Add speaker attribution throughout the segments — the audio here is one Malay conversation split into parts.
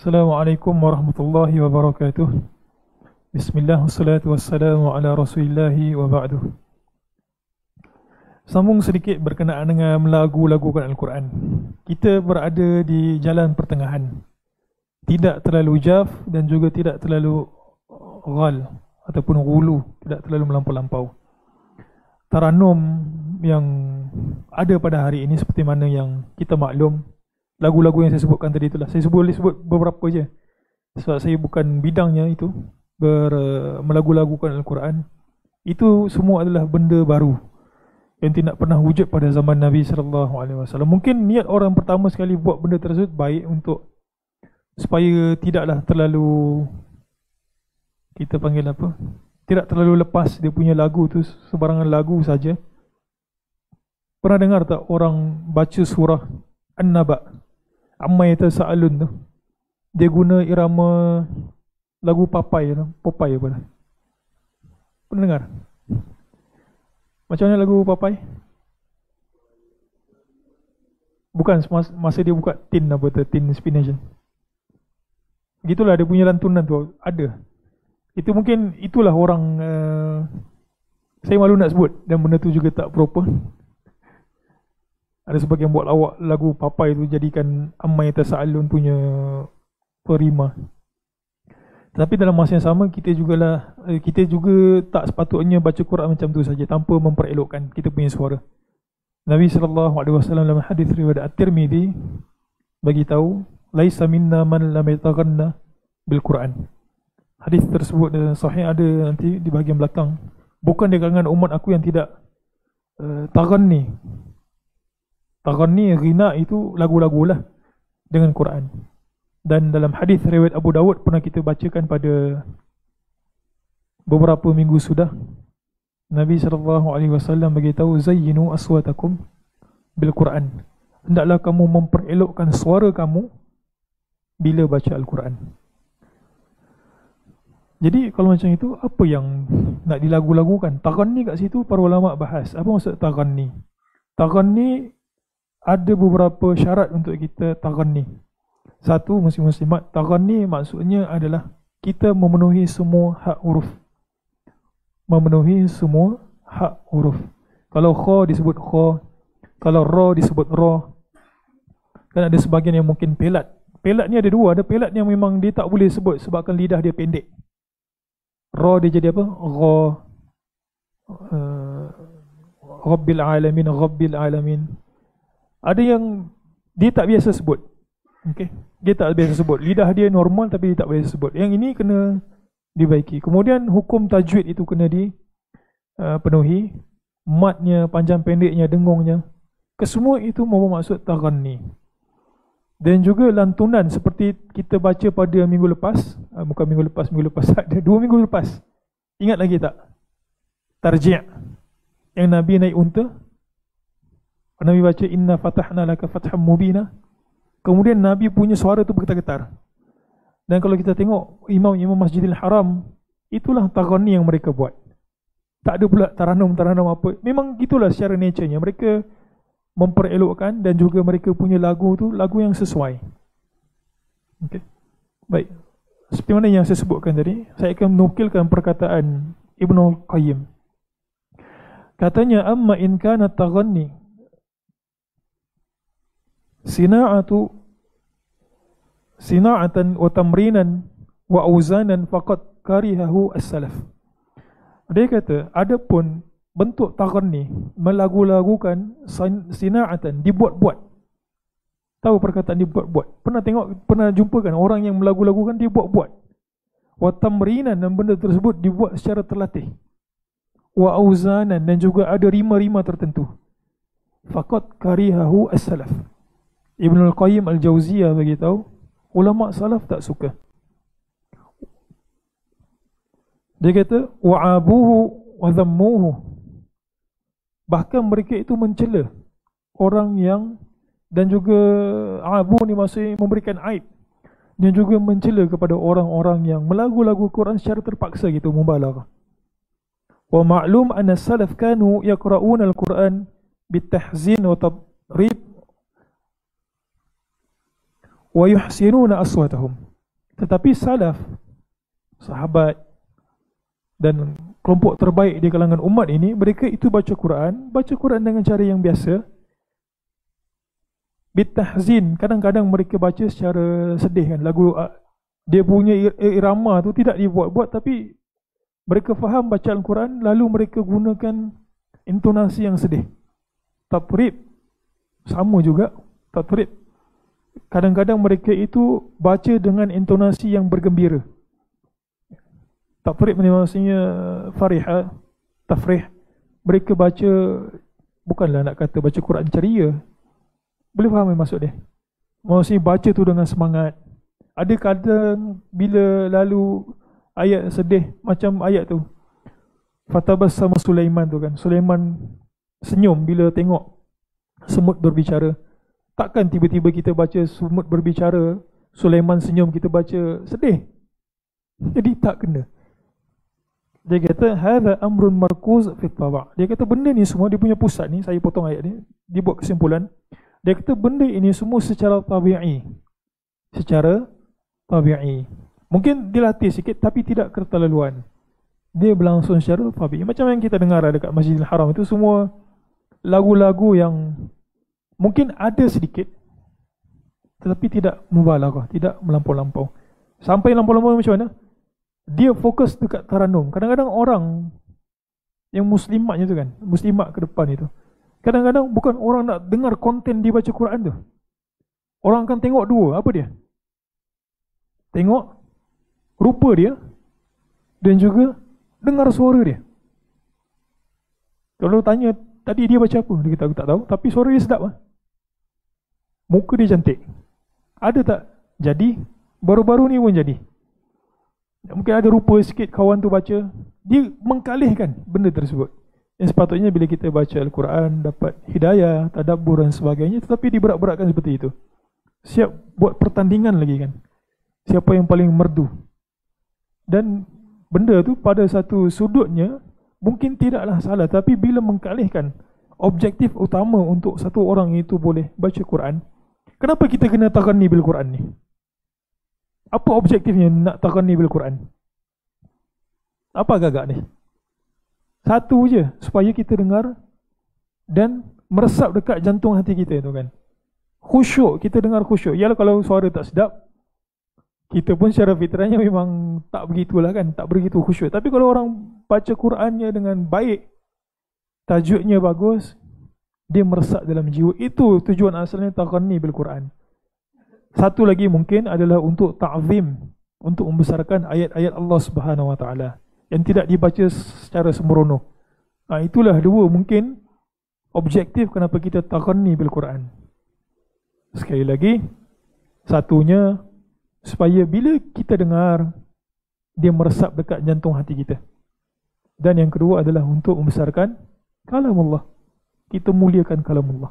Speaker 1: Assalamualaikum warahmatullahi wabarakatuh. Bismillah, wassalatu wassalamu ala rasulillahi wa ba'du. Sambung sedikit berkenaan dengan melagu-lagukan Al-Quran. Kita berada di jalan pertengahan, tidak terlalu jaf dan juga tidak terlalu ghal ataupun ghulu, tidak terlalu melampau-lampau. Taranum yang ada pada hari ini seperti mana yang kita maklum, lagu-lagu yang saya sebutkan tadi itulah. Saya boleh sebut beberapa je sebab saya bukan bidangnya itu, melagu-lagukan Al-Quran. Itu semua adalah benda baru yang tidak pernah wujud pada zaman Nabi SAW. Mungkin niat orang pertama sekali buat benda tersebut baik untuk supaya tidaklah terlalu, kita panggil apa, tidak terlalu lepas dia punya lagu tu sebarangan lagu saja. Pernah dengar tak orang baca surah An-Naba, Amma Yatasa'alun tu, dia guna irama lagu Popeye tu, Popeye apa dah? Pernah dengar? Macam mana lagu Popeye? Bukan, masa dia buka tin apa tu, tin spinach. Begitulah dia punya lantunan tu ada. Itu mungkin itulah orang saya malu nak sebut dan benda tu juga tak proper. Ada sebagian buat lawak lagu Popeye tu jadikan Amma Yatasa'alun punya perima. Tapi dalam masa yang sama kita juga tak sepatutnya baca Quran macam tu saja tanpa memperelokkan kita punya suara. Nabi SAW dalam hadis riwayat At-Tirmidzi bagi tahu, laisa minna man lam yataghanna bil Quran. Hadis tersebut sahih, ada nanti di bahagian belakang. Bukan di kalangan umat aku yang tidak taghanni. Taghanni, ghina itu lagu-lagu lah dengan Quran. Dan dalam hadis riwayat Abu Dawud pernah kita bacakan pada beberapa minggu sudah, Nabi SAW beritahu, zayyinu aswatakum bil Quran. Hendaklah kamu memperelokkan suara kamu bila baca Al-Quran. Jadi kalau macam itu, apa yang nak dilagu-lagukan? Taghanni kat situ para ulama bahas. Apa maksud taghanni? Taghanni ada beberapa syarat untuk kita taghanni. Satu, muslim-muslimat, taghanni maksudnya adalah kita memenuhi semua hak huruf. Memenuhi semua hak huruf. Kalau kha disebut kha, kalau ra disebut ra. Dan ada sebahagian yang mungkin pelat. Pelat ni ada dua, ada pelat yang memang dia tak boleh sebut sebabkan lidah dia pendek. Ra dia jadi apa? Gha, Rabbil alamin, Rabbil alamin. Ada yang dia tak biasa sebut. Okay. Dia tak biasa sebut. Lidah dia normal tapi dia tak biasa sebut. Yang ini kena dibaiki. Kemudian hukum tajwid itu kena dipenuhi. Matnya, panjang pendeknya, dengungnya. Kesemua itu bermaksud taghanni. Dan juga lantunan seperti kita baca pada minggu lepas. Bukan minggu lepas ada 2 minggu lepas. Ingat lagi tak? Tarji'. Yang Nabi naik unta. Nabi baca inna fatahna laka fatham mubina. Kemudian Nabi punya suara tu bergetar-getar. Dan kalau kita tengok imam-imam Masjidil Haram, itulah taghanni yang mereka buat. Tak ada pula taranum-taranum apa. Memang gitulah secara nature-nya. Mereka memperelokkan dan juga mereka punya lagu tu lagu yang sesuai. Okay. Baik. Seperti mana yang saya sebutkan tadi, saya akan menukilkan perkataan Ibnu Qayyim. Katanya, amma in kana taghanni sina'atan wa tamrinan wa auzanan faqad karihahu as-salaf. Dia kata, adapun bentuk taghanni, melagu-lagukan, sina'atan, dibuat-buat. Tahu perkataan dibuat-buat? Pernah jumpa kan orang yang melagu-lagukan dia buat-buat. Wa tamrinan, dan benda tersebut dibuat secara terlatih. Wa auzanan, dan juga ada rima-rima tertentu. Faqad karihahu as-salaf. Ibnul Qayyim Al-Jauziyah beritahu, ulama salaf tak suka. Dia kata, wa'abuhu wa dhammuhu. Bahkan mereka itu mencela orang yang, dan juga abu ni maksudnya memberikan aib, dan juga mencela kepada orang-orang yang melagu-lagu Quran secara terpaksa gitu, mubalaghah. Wa ma'lum anna salaf kanu yaqra'una al-Quran bitahzin wa tabrib wa yuhsinuna aswatahum. Tetapi salaf, sahabat dan kelompok terbaik di kalangan umat ini, mereka itu baca Quran dengan cara yang biasa. Bitahzin, kadang-kadang mereka baca secara sedih kan, lagu dia punya irama tu tidak dibuat-buat, tapi mereka faham bacaan Quran, lalu mereka gunakan intonasi yang sedih. Tatrib sama juga, tatrib. Kadang-kadang mereka itu baca dengan intonasi yang bergembira. Tatrib ni maksudnya fariha, tafrih. Mereka baca, bukanlah nak kata baca Quran ceria. Boleh faham yang maksud dia? Maksudnya baca tu dengan semangat. Ada kadang bila lalu ayat sedih, macam ayat tu, Fatabassama Sulaiman tu kan, Sulaiman senyum bila tengok semut berbicara. Takkan tiba-tiba kita baca semut berbicara, Sulaiman senyum, kita baca sedih. Jadi tak kena. Dia kata hadza amrun markuz fi taba'. Dia kata benda ni semua, dia punya pusat ni, saya potong ayat ni, dia buat kesimpulan. Dia kata benda ini semua secara tabi'i. Secara tabi'i. Mungkin dilatih sikit tapi tidak keterlaluan. Dia berlangsung secara tabi'i. Macam yang kita dengar dekat Masjidil Haram itu, semua lagu-lagu yang mungkin ada sedikit tetapi tidak mubalaghah, tidak melampau-lampau. Sampai lampau-lampau macam mana? Dia fokus dekat taranum. Kadang-kadang orang yang muslimatnya tu kan, muslimat ke depan itu, kadang-kadang bukan orang nak dengar konten dia baca Quran tu. Orang akan tengok dua, apa dia? Tengok rupa dia dan juga dengar suara dia. Kalau tanya tadi dia baca apa, dia kata aku tak tahu, tapi suara dia sedap lah. Muka dia cantik. Ada tak? Jadi baru-baru ni pun jadi. Mungkin ada rupa sikit kawan tu baca, dia mengkalihkan benda tersebut. Yang sepatutnya bila kita baca Al-Quran dapat hidayah, tadabbur dan sebagainya, tetapi diberat-beratkan seperti itu. Siap buat pertandingan lagi kan, siapa yang paling merdu. Dan benda tu pada satu sudutnya mungkin tidaklah salah, tapi bila mengkalihkan objektif utama untuk satu orang itu boleh baca Quran, kenapa kita kena taghani bil Quran ni? Apa objektifnya nak taghani bil Quran? Apa agak ni? Satu je, supaya kita dengar dan meresap dekat jantung hati kita tu kan. Khusyuk, kita dengar khusyuk. Yalah kalau suara tak sedap, kita pun secara fitrahnya memang tak begitulah kan, tak begitu khusyuk. Tapi kalau orang baca Qurannya dengan baik, tajuknya bagus, dia meresap dalam jiwa. Itu tujuan asalnya taghani bil Quran. Satu lagi mungkin adalah untuk ta'zim, untuk membesarkan ayat-ayat Allah Subhanahu Wa Taala yang tidak dibaca secara sembrono. Itulah dua mungkin objektif kenapa kita taghani bil Quran. Sekali lagi, satunya supaya bila kita dengar, dia meresap dekat jantung hati kita. Dan yang kedua adalah untuk membesarkan kalam Allah. Kita muliakan kalam Allah.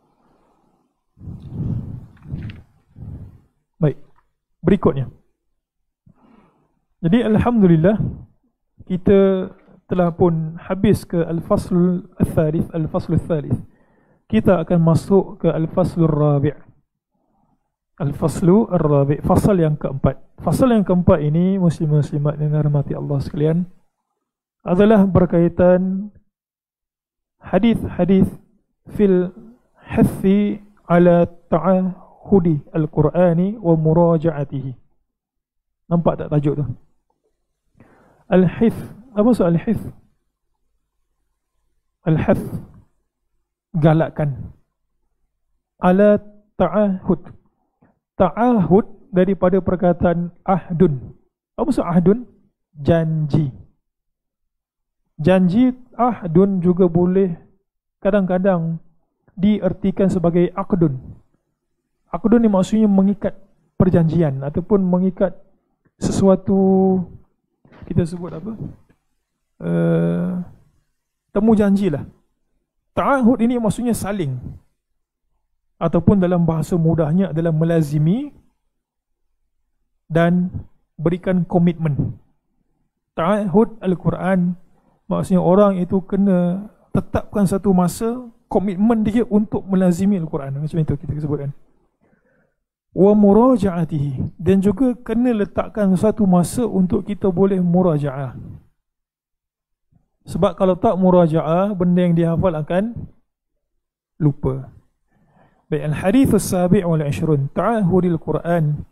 Speaker 1: Baik, berikutnya. Jadi alhamdulillah kita telah pun habis ke al-faslul al-thalith, al-faslul al-thalith. Kita akan masuk ke al-faslul rabi'. Al-faslu ar-rabi', fasal yang keempat. Fasal yang keempat ini, muslim-muslimat yang dirahmati Allah sekalian, adalah berkaitan hadis-hadis fil hathi ala ta'ahudi al-Qur'ani wa muraja'atihi. Nampak tak tajuk tu? Al-hith. Apa maksud al-hith? Al-hath, galakkan. Ala ta'ahud. Ta'ahud daripada perkataan ahdun. Apa maksud ahdun? Janji. Janji, ahdun juga boleh kadang-kadang diertikan sebagai aqdun. Aqdun ni maksudnya mengikat perjanjian ataupun mengikat sesuatu, kita sebut apa? Temu janjilah. Ta'ahud ini maksudnya saling, ataupun dalam bahasa mudahnya adalah melazimi dan berikan komitmen. Ta'ahud Al-Quran maksudnya orang itu kena tetapkan satu masa komitmen dia untuk melazimi Al-Quran. Macam itu kita sebutkan. wa muraja'atihi, dan juga kena letakkan satu masa untuk kita boleh muraja'ah. Sebab kalau tak muraja'ah, benda yang dihafal akan lupa. Baik, al-hadith as-sabi' wal 'ishrun, ta'ahudil Qur'an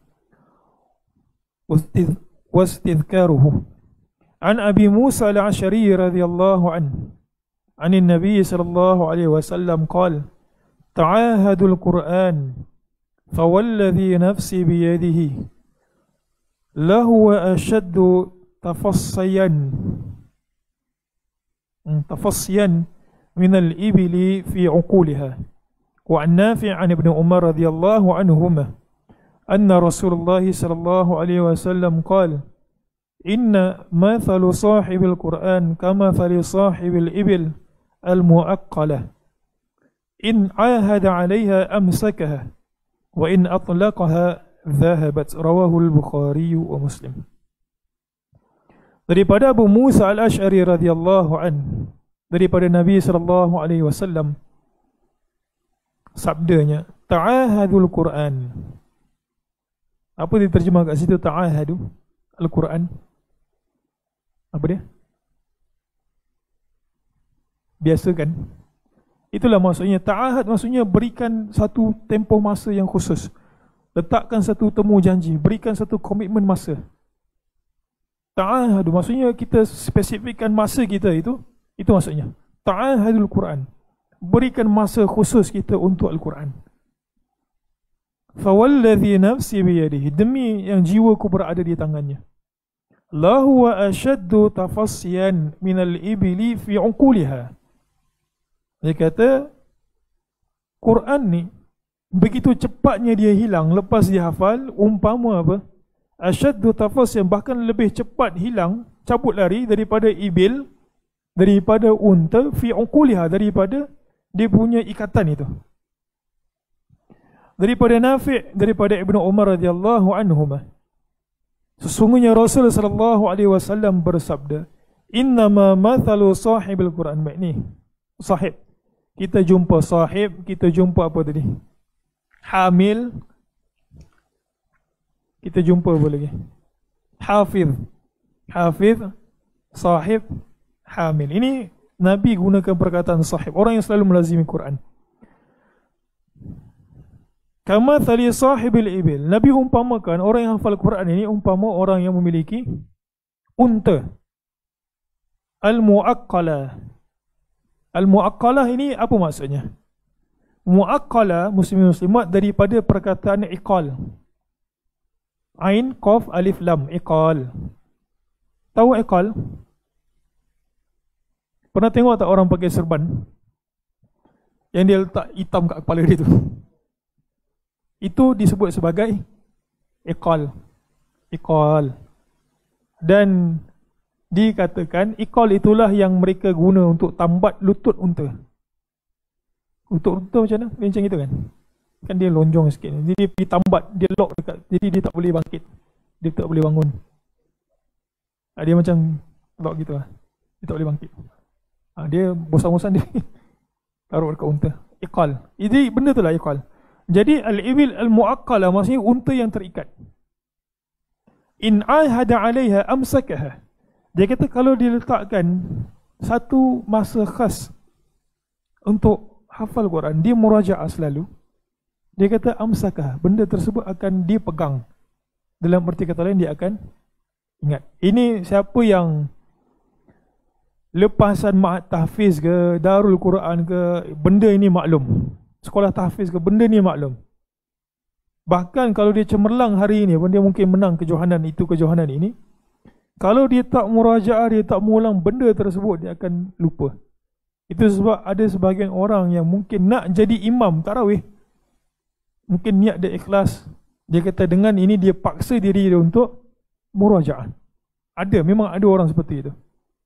Speaker 1: wastidhkaruhu. An Abi Musa al-Ash'ari radhiyallahu anhu, an an-nabi sallallahu alaihi wasallam qala, ta'ahadul Qur'an fawalladhi nafsi biyadihi lahu ashaddu tafassiyan min al-ibli fi 'uquliha. Wa an Nafi' an Ibn Umar radhiyallahu anhuma anna Rasulullah sallallahu alaihi wasallam qala, inna mathalu sahibil Qur'an kamathali sahibil ibil al-mu'aqqalah in 'ahada 'alayha amsakaha wa in atlaqaha dhahabat. Rawahu al-Bukhari wa Muslim. Daripada Abu Musa al-Ash'ari radhiyallahu anhu, daripada Nabi sallallahu alaihi wasallam, sabdanya, ta'ahadul Quran. Apa diterjemah kat situ ta'ahadu al-Quran? Apa dia? Biasakan. Itulah maksudnya ta'ahad, maksudnya berikan satu tempoh masa yang khusus. Letakkan satu temu janji, berikan satu komitmen masa. Ta'ahadu maksudnya kita spesifikkan masa kita itu maksudnya. Ta'ahadul Quran. Berikan masa khusus kita untuk Al-Quran. Fawalladhi nafsi biyadihi, demi yang jiwaku berada di tangannya, lahu wa ashaddu tafassiyan minal ibli fi 'uquliha. Dia kata Quran ni begitu cepatnya dia hilang lepas dihafal, umpama apa? Ashaddu tafassiyan, bahkan lebih cepat hilang, cabut lari daripada ibil, daripada unta, fi 'uquliha, daripada dia punya ikatan itu. Daripada Nafi', daripada Ibnu Umar radhiyallahu anhuma, sesungguhnya Rasul sallallahu alaihi wasallam bersabda, innama mathalu sahibil Quran. Baik ni sahib, kita jumpa sahib, kita jumpa apa tadi? Hamil, kita jumpa apa lagi? Hafiz, sahib, hamil. Ini Nabi gunakan perkataan sahib, orang yang selalu melazimi Quran. Kama thali sahibil ibil, Nabi umpamakan orang yang hafal Quran ini umpama orang yang memiliki unta. Al-mu'aqqalah. Al-mu'aqqalah ini apa maksudnya? Mu'aqqalah, muslimin-muslimat, daripada perkataan iqal. Ain, qaf, alif, lam, iqal. Tahu iqal? Pernah tengok tak orang pakai serban yang dia letak hitam kat kepala dia tu? Itu disebut sebagai iqal. Dan dikatakan iqal itulah yang mereka guna untuk tambat lutut unta. Lutut unta macam mana? Macam itu kan? Kan dia lonjong sikit. Jadi dia pergi tambat, dia lock dekat, jadi dia tak boleh bangkit, dia tak boleh bangun. Dia macam lock gitu lah, dia tak boleh bangkit. Dia bosan-bosan dia taruh dekat unta. Iqal. Jadi benda tu lah iqal. Jadi al-ibil al-mu'aqqalah maksudnya unta yang terikat. In ahada 'alaiha amsakaha. Dia kata kalau diletakkan satu masa khas untuk hafal Quran, dia murajaah selalu. Dia kata amsakaha, benda tersebut akan dipegang. Dalam arti kata lain, dia akan ingat. Ini siapa yang lepasan ma'had tahfiz ke, Darul Quran ke, benda ini maklum. Sekolah tahfiz ke, benda ni maklum. Bahkan kalau dia cemerlang hari ini pun, dia mungkin menang kejohanan itu, kejohanan ini. Kalau dia tak murajaah, dia tak mengulang benda tersebut, dia akan lupa. Itu sebab ada sebahagian orang yang mungkin nak jadi imam tarawih, mungkin niat dia ikhlas, dia kata dengan ini dia paksa diri dia untuk murajaah. Ada, memang ada orang seperti itu.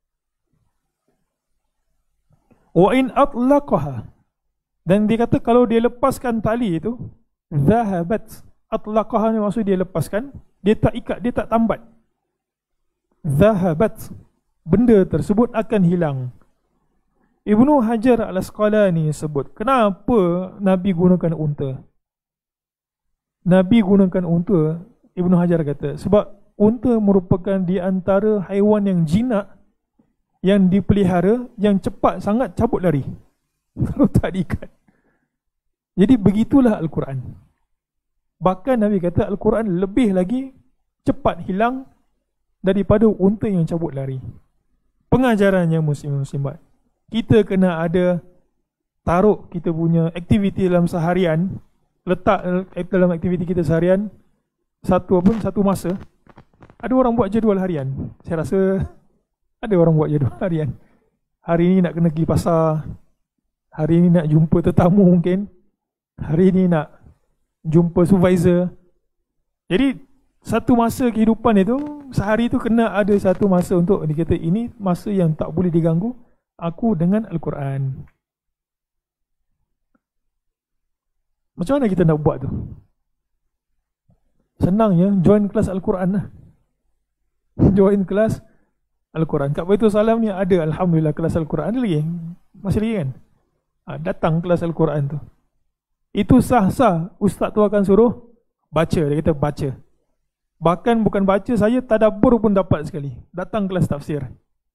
Speaker 1: Wa in atlaqaha, dan dia kata kalau dia lepaskan tali itu, zahabat. Atlaqaha ni maksud dia lepaskan, dia tak ikat, dia tak tambat. Zahabat, benda tersebut akan hilang. Ibnu Hajar al-Asqalani sebut, kenapa Nabi gunakan unta? Nabi gunakan unta, Ibnu Hajar kata, sebab unta merupakan di antara haiwan yang jinak, yang dipelihara, yang cepat sangat cabut lari kalau tak diikat. Jadi begitulah Al-Quran. Bahkan Nabi kata Al-Quran lebih lagi cepat hilang daripada unta yang cabut lari. Pengajarannya muslim-muslimat, kita kena ada taruh kita punya aktiviti dalam seharian, letak dalam aktiviti kita seharian satu masa. Ada orang buat jadual harian. Saya rasa ada orang buat jadual harian. Hari ni nak kena pergi pasar, hari ni nak jumpa tetamu mungkin, hari ni nak jumpa supervisor. Jadi satu masa kehidupan itu, sehari itu kena ada satu masa untuk dia kata ini masa yang tak boleh diganggu aku dengan Al-Quran. Macam mana kita nak buat tu? Senangnya join kelas Al-Quran lah. Join kelas Al-Quran. Kat Baitul Salam ni ada alhamdulillah kelas Al-Quran. Ada lagi? Masih lagi kan? Datang kelas Al-Quran tu. Itu sah-sah. Ustaz tu akan suruh baca. Dia kata baca. Bahkan bukan baca, saya tadabbur pun dapat sekali. Datang kelas tafsir.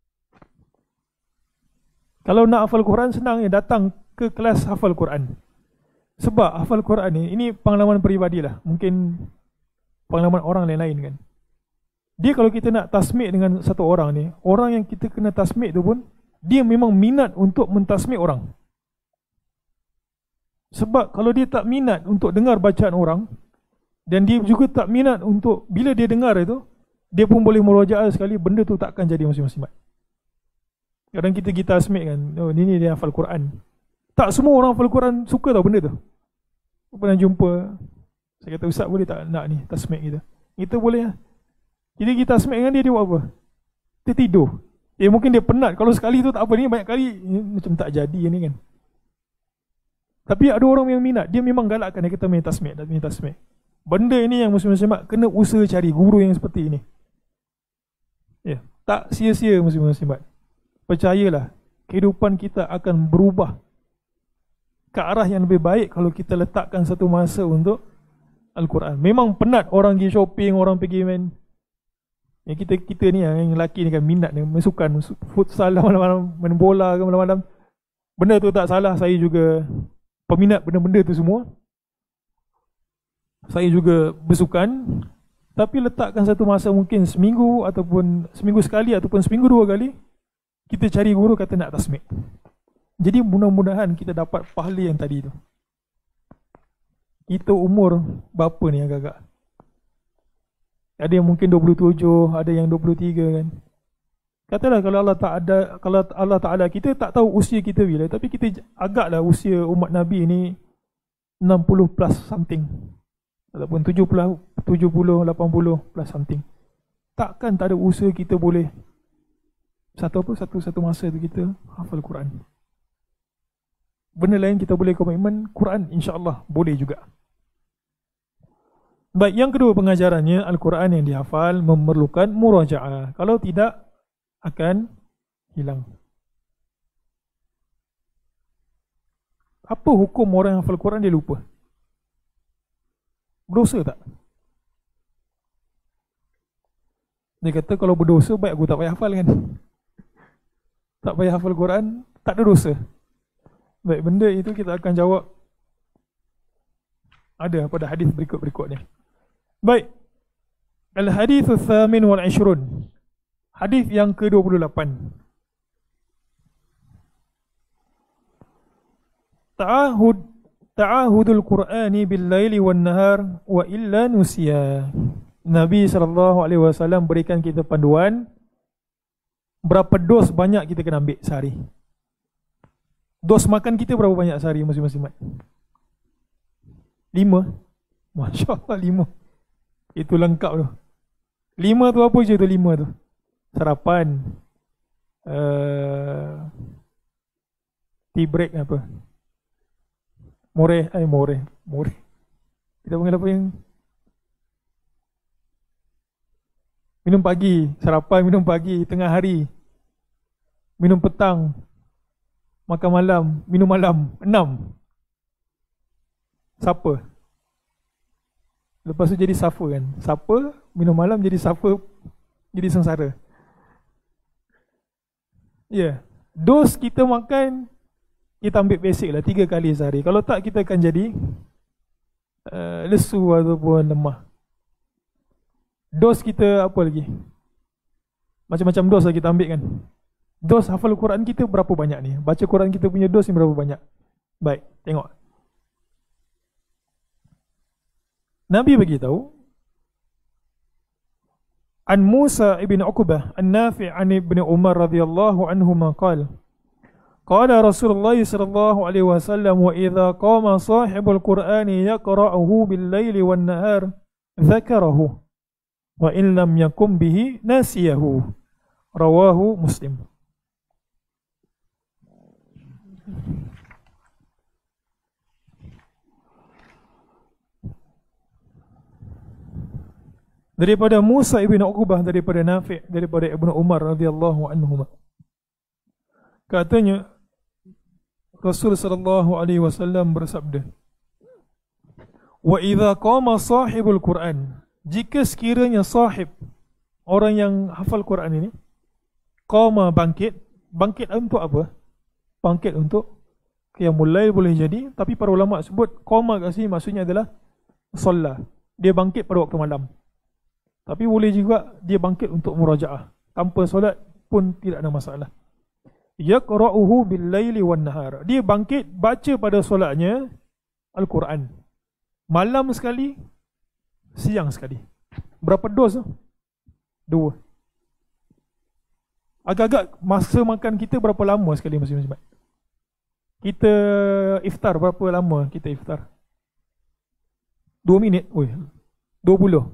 Speaker 1: Kalau nak hafal Quran senang ya, datang ke kelas hafal Quran. Sebab hafal Quran ni, ini pengalaman peribadi lah. Mungkin pengalaman orang lain-lain kan. Dia kalau kita nak tasmik dengan satu orang ni, orang yang kita kena tasmik tu pun, dia memang minat untuk mentasmik orang. Sebab kalau dia tak minat untuk dengar bacaan orang, dan dia juga tak minat untuk, bila dia dengar itu, dia pun boleh merojaah sekali, benda tu takkan jadi muslim-muslimat. Kadang kita tasmik kan, oh ni dia hafal Quran. Tak semua orang hafal Quran suka tau benda tu. Aku pernah jumpa, saya kata ustaz boleh tak nak ni tasmik kita? Kita boleh lah. Jadi kita tasmik dengan dia, dia buat apa? Dia tidur. Mungkin dia penat, kalau sekali tu tak apa, ni banyak kali macam tak jadi ni kan. Tapi ada orang yang minat, dia memang galakkan dia kata main tasmik. Benda ini yang muslim-muslimat kena usaha cari guru yang seperti ini. Ya, tak sia-sia muslim-muslimat. Percayalah, kehidupan kita akan berubah ke arah yang lebih baik kalau kita letakkan satu masa untuk Al-Quran. Memang penat orang pergi shopping, orang pergi main. Ya, kita ni yang lelaki ni kan minat ni, sukan futsal malam-malam, main bola ke malam-malam. Benda tu tak salah, saya juga peminat benda-benda tu semua. Saya juga bersukan. Tapi letakkan satu masa mungkin seminggu, ataupun seminggu sekali, ataupun seminggu 2 kali, kita cari guru kata nak tasmik. Jadi mudah-mudahan kita dapat pahala yang tadi tu. Kita umur berapa ni agak-agak? Ada yang mungkin 27, ada yang 23 kan. Katalah kalau Allah Ta'ala, kita tak tahu usia kita bila, tapi kita agaklah usia umat Nabi ni 60 plus something, ataupun 70, 80 plus something. Takkan tak ada usaha kita boleh satu masa tu kita hafal Quran. Benda lain kita boleh komitmen, Quran insya-Allah boleh juga. Baik, yang kedua pengajarannya, Al-Quran yang dihafal memerlukan murajaah. Kalau tidak, akan hilang. Apa hukum orang yang hafal Quran dia lupa? Berdosa tak? Dia kata kalau berdosa, baik aku tak payah hafal kan. Tak payah hafal Quran, tak ada dosa. Baik, benda itu kita akan jawab ada pada hadis berikut-berikutnya. Baik. Al-hadits ats-tsamin wal 'ishrun. Hadis yang ke-28. Ta'ahudul Qur'ani bil-laili wan-nahar wa illa nusiya. Nabi SAW berikan kita panduan berapa dos banyak kita kena ambil sehari. Dos makan kita berapa banyak sehari muslim-muslimat? 5. Masya Allah 5. Itu lengkap tu. 5 tu apa je tu 5 tu? Sarapan, tea break apa? Moreh. Kita panggil apa yang minum pagi, sarapan, minum pagi, tengah hari, minum petang, makan malam, minum malam. 6. Siapa? Lepas tu jadi suffer kan. Supper, minum malam jadi suffer, jadi sengsara. Ya. Dos kita makan, kita ambil basic lah 3 kali sehari. Kalau tak kita akan jadi lesu ataupun lemah. Dos kita apa lagi? Macam-macam dos lah kita ambil kan. Dos hafal Quran kita berapa banyak ni? Baca Quran kita punya dos ni berapa banyak? Baik, tengok. Nabi bagi tahu An Musa ibn Uqbah An-Nafi' an ibn Umar radhiyallahu anhuma qala qala Rasulullah sallallahu alaihi wasallam wa idza qama sahibul Qur'ani yaqra'uhu bil-laili wan-nahar dzakarahu wa in lam yakum bihi nasiyahu. Rawahu Muslim. Daripada Musa ibn Uqbah, daripada Nafi', daripada Ibnu Umar radhiyallahu anhuma. Katanya Rasul sallallahu alaihi wasallam bersabda, "Wa idza qama sahibul Quran," jika sekiranya sahib, orang yang hafal Quran ini, qama bangkit, bangkit untuk apa? Bangkit untuk qiyamul lail boleh jadi, tapi para ulama sebut qama kat sini maksudnya adalah solat. Dia bangkit pada waktu malam. Tapi boleh juga dia bangkit untuk murajaah. Tanpa solat pun tidak ada masalah. Yaqra'uhu bil-laili wan-nahar. Dia bangkit baca pada solatnya Al-Quran. Malam sekali, siang sekali. Berapa dos? 2. Agak-agak masa makan kita berapa lama sekali masing-masing? Kita iftar berapa lama kita iftar? 2 minit. Oi. 20.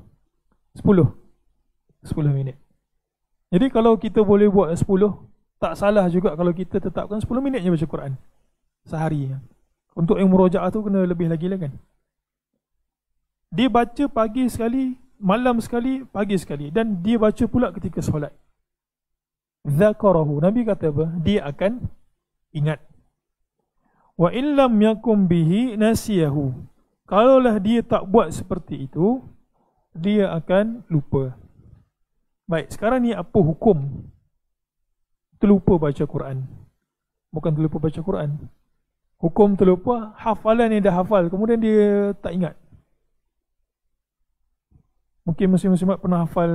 Speaker 1: 10 minit. Jadi kalau kita boleh buat 10, tak salah juga kalau kita tetapkan 10 minit je baca Quran sehari. Untuk yang murojaah tu kena lebih lagi lah kan. Dia baca pagi sekali, malam sekali, pagi sekali, dan dia baca pula ketika solat. Zakarahu, Nabi kata apa? Dia akan ingat. Wa illam yakum bihi nasiyahu. Kalaulah dia tak buat seperti itu, dia akan lupa. Baik, sekarang ni apa hukum terlupa baca Quran? Bukan terlupa baca Quran. Hukum terlupa, hafalan yang dah hafal, kemudian dia tak ingat. Mungkin muslim-muslimat pernah hafal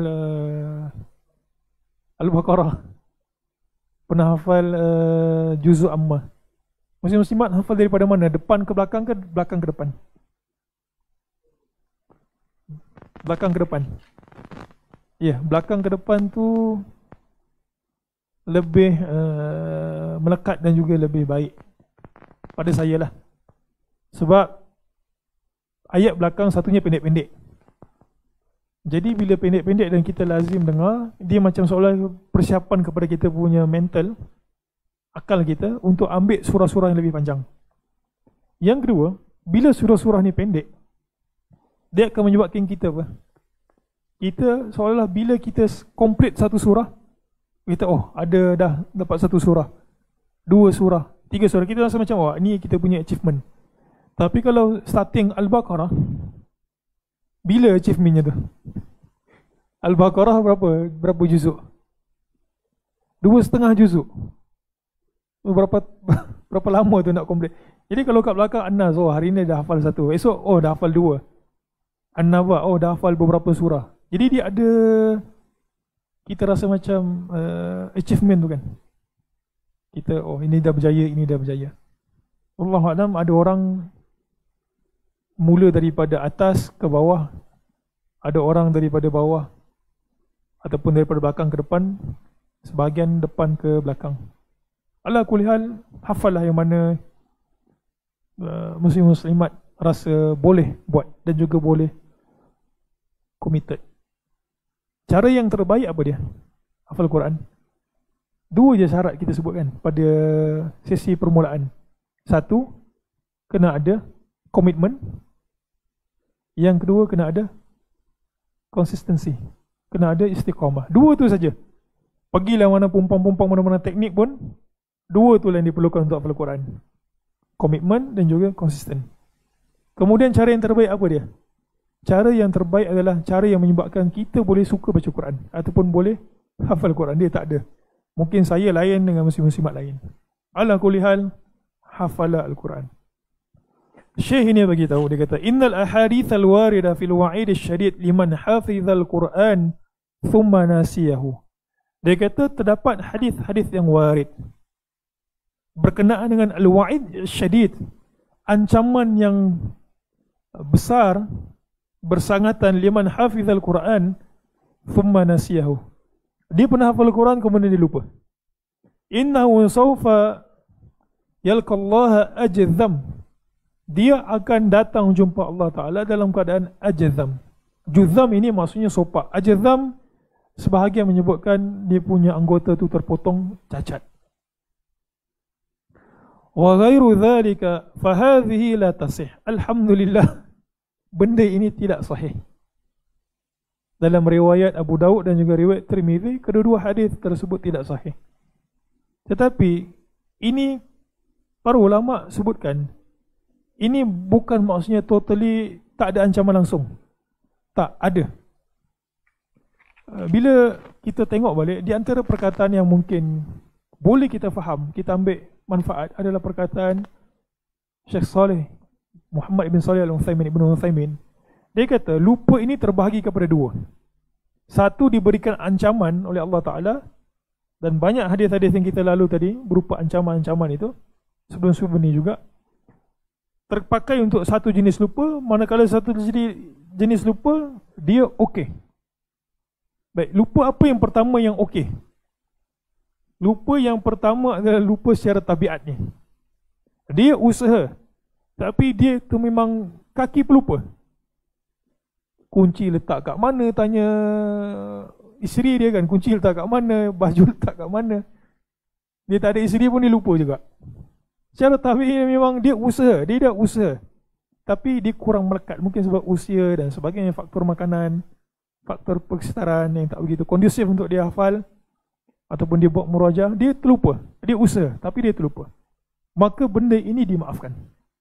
Speaker 1: Al-Baqarah, pernah hafal Juz'u Ammah. Muslim-muslimat hafal daripada mana? Depan ke belakang ke belakang ke depan? Belakang ke depan. Ya, belakang ke depan tu lebih melekat dan juga lebih baik pada saya lah. Sebab ayat belakang satunya pendek-pendek. Jadi bila pendek-pendek dan kita lazim dengar, dia macam seolah persiapan kepada kita punya mental, akal kita untuk ambil surah-surah yang lebih panjang. Yang kedua, bila surah-surah ni pendek, dia akan menyebabkan kita apa? Kita seolah-olah bila kita complete satu surah, kita ada dah dapat satu surah, 2 surah, 3 surah, kita rasa macam ni kita punya achievement. Tapi kalau starting Al-Baqarah, bila achievementnya tu? Al-Baqarah berapa juzuk? 2,5 juzuk. Berapa lama tu nak complete? Jadi kalau kat belakang An-Nas, hari ni dah hafal 1, esok dah hafal 2. An-Naba, dah hafal beberapa surah. Jadi dia ada, kita rasa macam achievement tu kan. Kita, ini dah berjaya, ini dah berjaya. Wallahualam, ada orang mula daripada atas ke bawah, ada orang daripada bawah ataupun daripada belakang ke depan, sebahagian depan ke belakang. Ala kulli hal, hafallah yang mana muslim-muslimat rasa boleh buat dan juga boleh committed. Cara yang terbaik apa dia? Hafal Quran. 2 je syarat kita sebutkan pada sesi permulaan. 1, kena ada komitmen. Yang kedua, kena ada konsistensi, kena ada istiqamah. 2 tu saja. Pergilah mana pumpang-pumpang, mana-mana teknik pun, 2 tu lah yang diperlukan untuk hafal Quran. Komitmen dan juga konsisten. Kemudian cara yang terbaik apa dia? cara yang terbaik adalah cara yang menyebabkan kita boleh suka baca Quran ataupun boleh hafal Quran. Dia tak ada. Mungkin saya lain dengan muslimat lain. Ala kulli hal, hafala Al-Quran. Syekh ini bagi tahu, dia kata innal ahadits al-warida fil wa'id asy-syadid liman hafizal Quran thumma nasiyahu. Dia kata terdapat hadis-hadis yang warid berkenaan dengan al-wa'id syadid, ancaman yang besar bersangatan liman hafizal Quran thumma nasiyahu. Dia pernah hafal Quran kemudian dia lupa. Innahu sawfa yalqallaha ajzam. Dia akan datang jumpa Allah Ta'ala dalam keadaan ajzam. Juzam ini maksudnya sopak. Ajzam sebahagian menyebutkan dia punya anggota tu terpotong, cacat. Wa ghairu dhalika fahadhihi la tasih. Alhamdulillah, benda ini tidak sahih. Dalam riwayat Abu Daud dan juga riwayat Tirmizi, kedua-dua hadis tersebut tidak sahih. Tetapi ini para ulama sebutkan, ini bukan maksudnya totally tak ada ancaman langsung. Tak ada. Bila kita tengok balik, di antara perkataan yang mungkin boleh kita faham, kita ambil manfaat adalah perkataan Syekh Saleh Muhammad ibn Salih Al-Utsaimin. Dia kata lupa ini terbahagi kepada dua. Satu, diberikan ancaman oleh Allah Ta'ala, dan banyak hadis-hadis yang kita lalu tadi berupa ancaman-ancaman itu sebelum-sebelum ini juga terpakai untuk satu jenis lupa, manakala satu jenis lupa dia okey. Baik, lupa apa yang pertama yang okey? Lupa yang pertama adalah lupa secara tabiatnya. Dia usaha, tapi dia tu memang kaki pelupa. Kunci letak kat mana, tanya isteri dia kan, kunci letak kat mana, baju letak kat mana. Dia tak ada isteri pun dia lupa juga. Secara tabiat memang dia usaha, dia dah usaha, tapi dia kurang melekat. Mungkin sebab usia dan sebagainya, faktor makanan, faktor persekitaran yang tak begitu kondusif untuk dia hafal, ataupun dia buat murajah, dia terlupa. Dia usaha, tapi dia terlupa. Maka benda ini dimaafkan.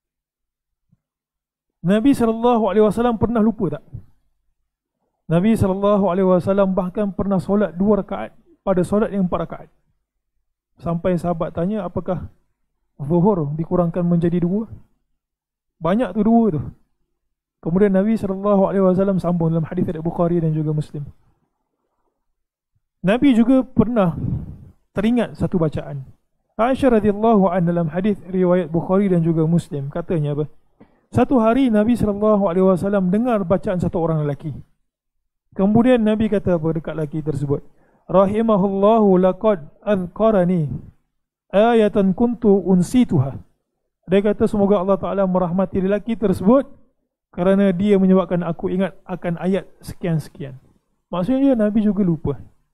Speaker 1: Nabi SAW pernah lupa tak? Nabi SAW bahkan pernah solat 2 rakaat pada solat yang 4 rakaat. Sampai sahabat tanya, apakah Zuhur dikurangkan menjadi 2? Banyak tu 2 tu. Kemudian Nabi SAW sambung dalam hadis dari Bukhari dan juga Muslim. Nabi juga pernah teringat satu bacaan. Aisyah radhiyallahu anha dalam hadis riwayat Bukhari dan juga Muslim, katanya apa? Satu hari Nabi SAW dengar bacaan satu orang lelaki. Kemudian Nabi kata apa dekat lelaki tersebut? Rahimahullahu laqad adhkarani ayatan kuntu unsituha. Dia kata semoga Allah Ta'ala merahmati lelaki tersebut kerana dia menyebabkan aku ingat akan ayat sekian-sekian. Maksudnya Nabi juga lupa.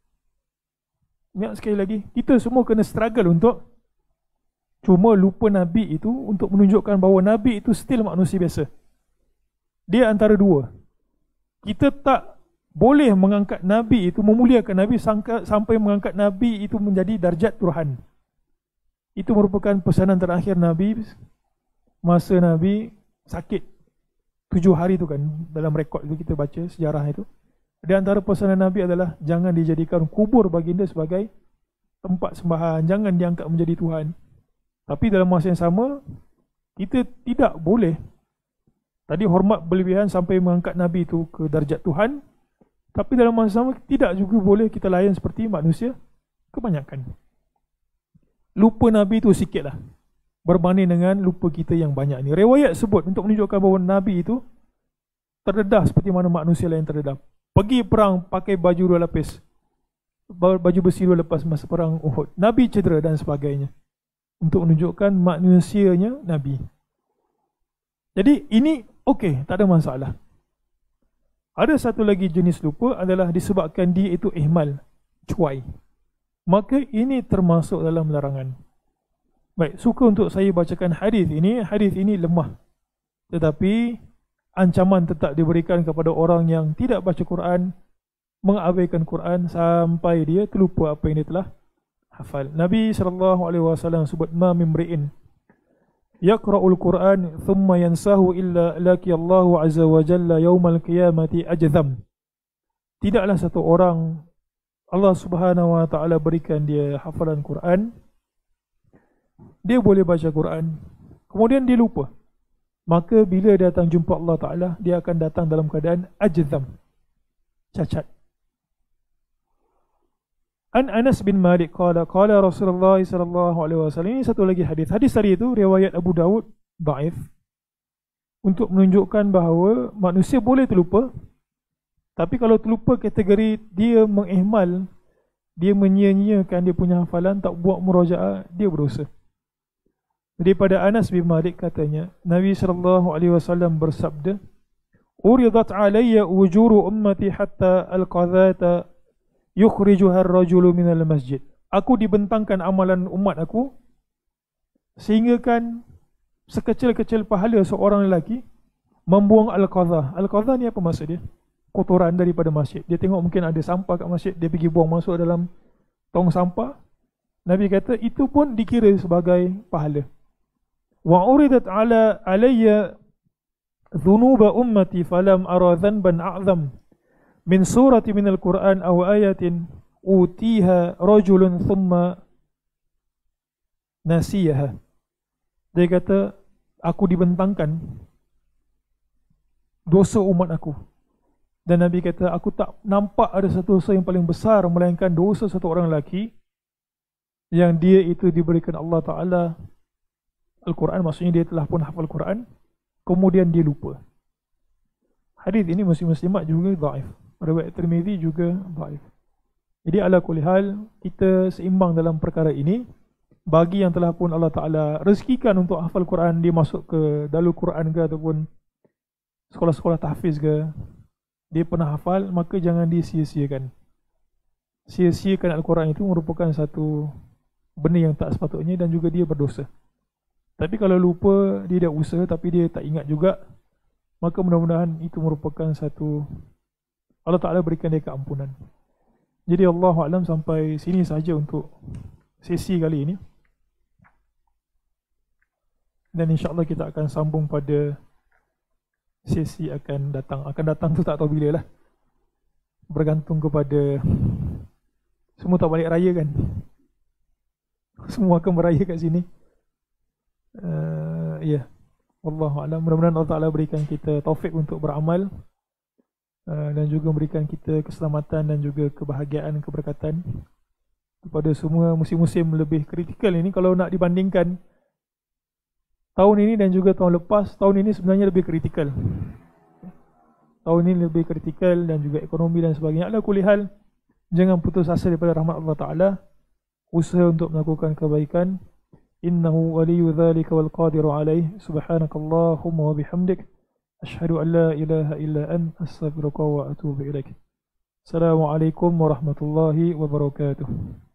Speaker 1: Ingat sekali lagi, kita semua kena struggle untuk, cuma lupa Nabi itu untuk menunjukkan bahawa Nabi itu still manusia biasa. Dia antara dua. Kita tak boleh mengangkat Nabi itu, memuliakan Nabi sampai mengangkat Nabi itu menjadi darjat Tuhan. Itu merupakan pesanan terakhir Nabi masa Nabi sakit 7 hari itu kan, dalam rekod itu kita baca sejarah itu. Di antara pesanan Nabi adalah jangan dijadikan kubur baginda sebagai tempat sembahan, jangan diangkat menjadi Tuhan. Tapi dalam masa yang sama, kita tidak boleh tadi hormat berlebihan sampai mengangkat Nabi itu ke darjat Tuhan. Tapi dalam masa sama, tidak juga boleh kita layan seperti manusia kebanyakan. Lupa Nabi itu sikit lah berbanding dengan lupa kita yang banyak ni. Riwayat sebut untuk menunjukkan bahawa Nabi itu terdedah seperti mana manusia lain terdedah. Pergi perang pakai baju 2 lapis, baju besi 2 lepas masa perang Uhud. Nabi cedera dan sebagainya, untuk menunjukkan manusianya Nabi. Jadi ini okey, tak ada masalah. Ada satu lagi jenis lupa adalah disebabkan dia itu ihmal, cuai. Maka ini termasuk dalam larangan. Baik, suka untuk saya bacakan hadis ini. Hadis ini lemah, tetapi ancaman tetap diberikan kepada orang yang tidak baca Quran, mengabaikan Quran sampai dia terlupa apa yang dia telah hafal. Nabi SAW sebut, ma mimri'in yaqra'ul Qur'an thumma yansahu illa laqiyallahu azza wa jalla yaumal qiyamati ajzam. Tidaklah satu orang Allah Subhanahu wa taala berikan dia hafalan Quran, dia boleh baca Quran, kemudian dia lupa. Maka bila dia datang jumpa Allah Taala, dia akan datang dalam keadaan ajzam, cacat. An Anas bin Malik qala qala Rasulullah sallallahu alaihi wasallam. Ini satu lagi hadis. Hadis tadi itu riwayat Abu Daud dhaif, untuk menunjukkan bahawa manusia boleh terlupa, tapi kalau terlupa kategori dia mengihmal, dia menyia-nyiakan dia punya hafalan, tak buat murajaah, dia berdosa. Daripada Anas bin Malik katanya, Nabi sallallahu alaihi wasallam bersabda, "Uridat alayya ujuru ummati hatta al-qadhata yukhrijuha ar-rajulu minal masjid." Aku dibentangkan amalan umat aku sehingga kan sekecil-kecil pahala seorang lelaki membuang al-qadha. Al-qadha ni apa maksud dia? Kotoran daripada masjid. Dia tengok mungkin ada sampah kat masjid, dia pergi buang masuk dalam tong sampah. Nabi kata itu pun dikira sebagai pahala. Wa uridat alayya dhunuba ummati falam ara dhanban a'zam min surati minal Qur'an aw ayatin utiha rajulun thumma nasiyaha. Dia kata, aku dibentangkan dosa umat aku. Dan Nabi kata, aku tak nampak ada satu dosa yang paling besar melainkan dosa satu orang lelaki yang dia itu diberikan Allah Ta'ala Al-Quran, maksudnya dia telah pun hafal Quran, kemudian dia lupa. Hadis ini Muslim-Muslimat juga dhaif, riwayat Tirmizi juga dhaif. Jadi ala kulli hal, kita seimbang dalam perkara ini. Bagi yang telah pun Allah Ta'ala rezekikan untuk hafal Quran, dia masuk ke Darul Quran ke ataupun sekolah-sekolah tahfiz ke, dia pernah hafal, maka jangan disia-siakan. Sia-siakan Al-Quran itu merupakan satu benda yang tak sepatutnya dan juga dia berdosa. Tapi kalau lupa, dia dah usaha tapi dia tak ingat juga, maka mudah-mudahan itu merupakan satu, Allah Ta'ala berikan dia keampunan. Jadi Allahu'alam, sampai sini saja untuk sesi kali ini. Dan insyaAllah kita akan sambung pada sesi akan datang. Akan datang tu tak tahu bila lah, bergantung kepada semua tak balik raya kan. Semua akan beraya kat sini. Ya, Wallahu'alam. Mudah-mudahan Allah Ta'ala berikan kita taufik untuk beramal, dan juga memberikan kita keselamatan dan juga kebahagiaan, keberkatan kepada semua musim-musim lebih kritikal ini. Kalau nak dibandingkan tahun ini dan juga tahun lepas, tahun ini sebenarnya lebih kritikal. Tahun ini lebih kritikal dan juga ekonomi dan sebagainya. Ala kulli hal, jangan putus asa daripada rahmat Allah Ta'ala. Usaha untuk melakukan kebaikan. Innahu waliyu dhalika wal qadiru alaih. Subhanakallahumma wa bihamdik, ashhadu an la ilaha illa ant, astaghfiruka wa atubu ilaik. Assalamualaikum warahmatullahi wabarakatuh.